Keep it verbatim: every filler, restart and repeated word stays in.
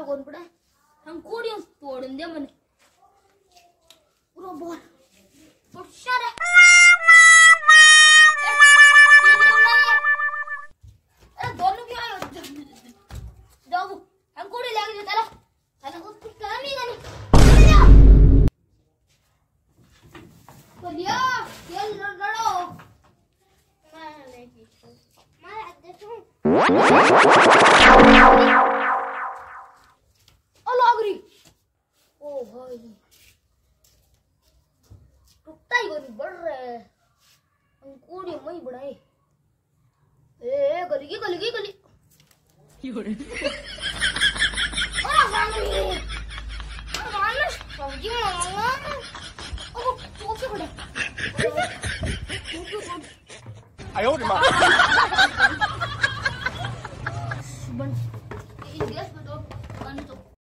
कौन पड़ा हम कोड़ियों तोड़ दे मन पूरा बोल पुष्कर है अरे दोनों क्यों आए जाओ हम कोड़ी लेके चला चला कुछ काम ही नहीं तो लिया ये लड़ो मैं लेके मैं देखूं ओ लागरी ओ भाई टूटा ही कोई बढ़ रहा है अंकुरी मई बढ़ाए ए गली की गली की गली योरे ओ लागरी ओ मानस समझी ना ओ चोके पड़े आयो रे मां बन इस गैस